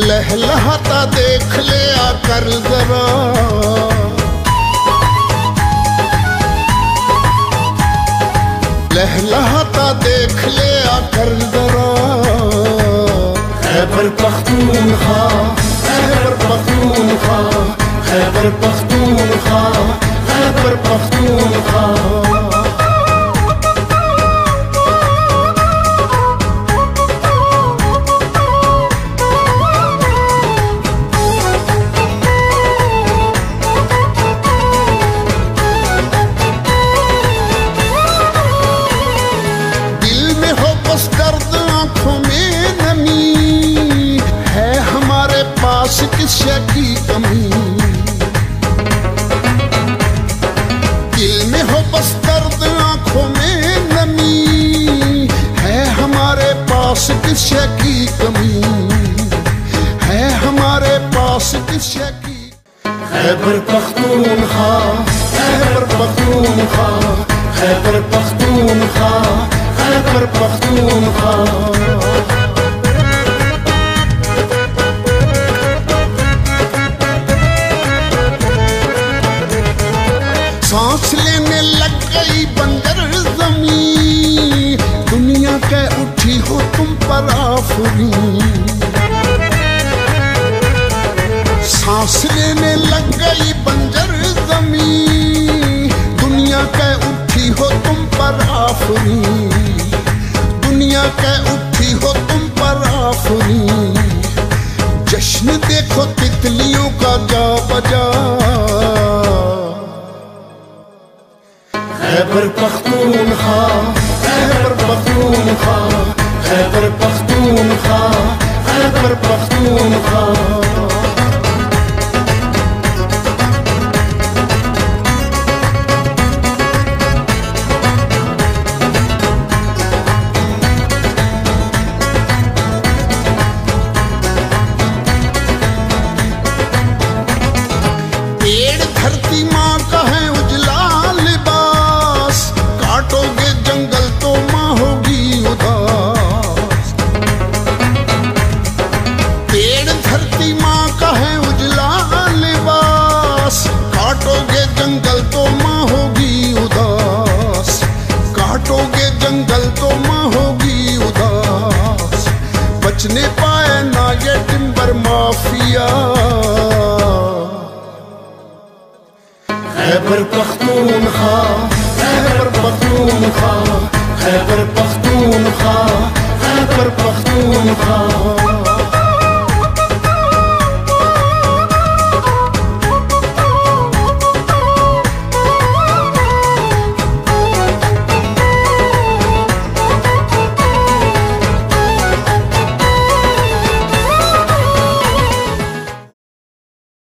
लहलहाता देख ले आकर जरा, लहलहाता देख ले आकर जरा। खैबर पख्तूनख्वा, खैबर पख्तूनख्वा, खैबर पख्तूनख्वा, खैबर पख्तूनख्वा। किस की कमी, दिल में हो बस दर्द आंखों में नमी, है हमारे पास किस की कमी, है हमारे पास किस की। खैबर पख्तूनख्वा, खैबर पख्तूनख्वा, खैबर पख्तूनख्वा, खैबर पख्तूनख्वा। सांस लेने लग गई बंजर ज़मीं, दुनिया के उठी हो तुम पर आफरीन। सांस लेने लग गई बंजर ज़मीं, दुनिया के उठी हो तुम पर आफरीन, दुनिया के उठी हो तुम पर आफरीन। जश्न देखो तितलियों का जा बजा। खैबर पख्तूनख्वा, खैबर पख्तूनख्वा, खैबर पख्तूनख्वा, खैबर पख्तूनख्वा। पेड़ धरती माँ का है उजला लिबास, काटोगे जंगल तो माँ होगी उदास। पेड़ धरती माँ का है उजला लिबास, काटोगे जंगल तो माँ होगी उदास, काटोगे जंगल तो माँ होगी उदास। बचने पाए ना ये टिम्बर माफिया। खैबर पख्तूनख्वा, खैबर पख्तूनख्वा, खैबर पख्तूनख्वा, खैबर पख्तूनख्वा।